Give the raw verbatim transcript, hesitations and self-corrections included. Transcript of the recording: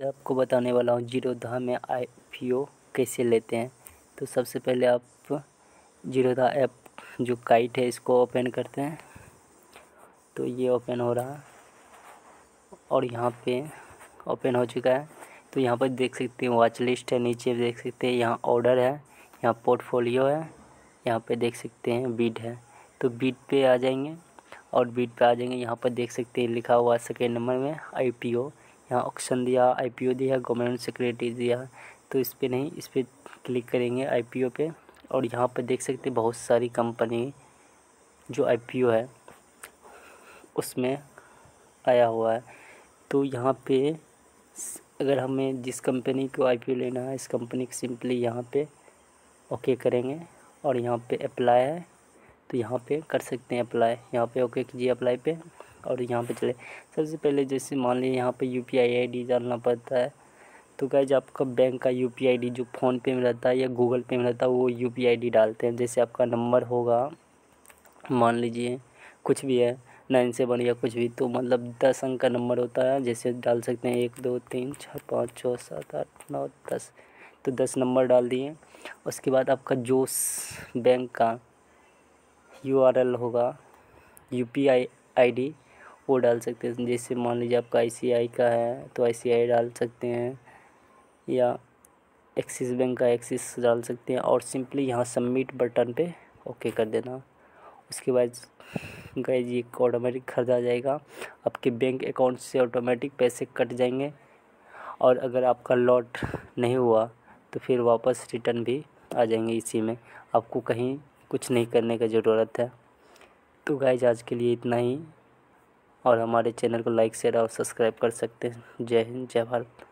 आपको बताने वाला हूँ जीरोधा में आई पी ओ कैसे लेते हैं। तो सबसे पहले आप जीरोधा ऐप जो काइट है इसको ओपन करते हैं। तो ये ओपन हो रहा है और यहाँ पे ओपन हो चुका है। तो यहाँ पर देख सकते हैं वॉच लिस्ट है, नीचे देख सकते हैं यहाँ ऑर्डर है, यहाँ पोर्टफोलियो है, यहाँ पे देख सकते हैं बीट है। तो बीट पे आ जाएंगे और बीट पे आ जाएंगे यहाँ पर देख सकते हैं लिखा हुआ सेकेंड नंबर में आई पी ओ। यहाँ ऑक्शन दिया, आई पी ओ दिया, गवर्नमेंट सिक्योरिटीज दिया। तो इस पर नहीं, इस पर क्लिक करेंगे आई पी ओ पे और यहाँ पर देख सकते हैं बहुत सारी कंपनी जो आई पी ओ है उसमें आया हुआ है। तो यहाँ पे अगर हमें जिस कंपनी को आई पी ओ लेना है, इस कंपनी को सिंपली यहाँ पे ओके करेंगे और यहाँ पे अप्लाई है तो यहाँ पे कर सकते हैं अप्लाई। यहाँ पे ओके कीजिए अप्लाई पे और यहाँ पे चले। सबसे पहले जैसे मान लीजिए यहाँ पे U P I I D डालना पड़ता है। तो गाइस आपका बैंक का यू पी आई डी जो फ़ोन पे में रहता है या गूगल पे में रहता है वो यू पी आई डी डालते हैं। जैसे आपका नंबर होगा, मान लीजिए कुछ भी है नाइन सेवन या कुछ भी, तो मतलब दस अंक का नंबर होता है। जैसे डाल सकते हैं एक दो तीन चार पाँच छः सात आठ नौ दस, तो दस नंबर डाल दिए। उसके बाद आपका जो बैंक का यू आर एल होगा, U P I I D, वो डाल सकते हैं। जैसे मान लीजिए आपका आई सी आई का है तो आई सी आई डाल सकते हैं या एक्सिस बैंक का एक्सिस डाल सकते हैं और सिंपली यहाँ सबमिट बटन पे ओके कर देना। उसके बाद गाइस ये ऑटोमेटिक खरीदा जाएगा, आपके बैंक अकाउंट से ऑटोमेटिक पैसे कट जाएंगे। और अगर आपका लॉट नहीं हुआ तो फिर वापस रिटर्न भी आ जाएंगे। इसी में आपको कहीं कुछ नहीं करने की ज़रूरत है। तो गाइस आज के लिए इतना ही और हमारे चैनल को लाइक शेयर और सब्सक्राइब कर सकते हैं। जय हिंद, जय भारत।